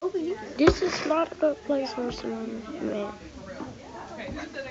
This is not a good place for someone, man.